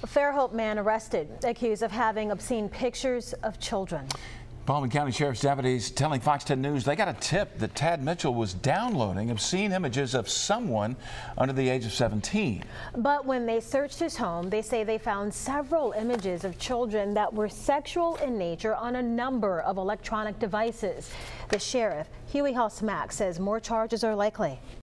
A Fairhope man arrested, accused of having obscene pictures of children. Baldwin County Sheriff's deputies telling Fox 10 News they got a tip that Tad Mitchell was downloading obscene images of someone under the age of 17. But when they searched his home, they say they found several images of children that were sexual in nature on a number of electronic devices. The sheriff, Huey Hall Smack, says more charges are likely.